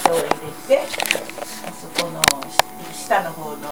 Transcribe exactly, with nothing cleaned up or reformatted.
を入れて、そこの下の方の